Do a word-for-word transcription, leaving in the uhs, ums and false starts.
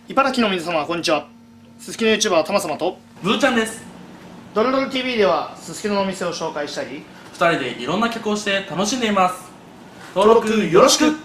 茨城の皆様こんにちは。すすきの YouTuber たまさまとブーちゃんです。 ドロドロ ティーブイ ではすすきののお店を紹介したり、 ふたりでいろんな曲をして楽しんでいます。登録よろしく。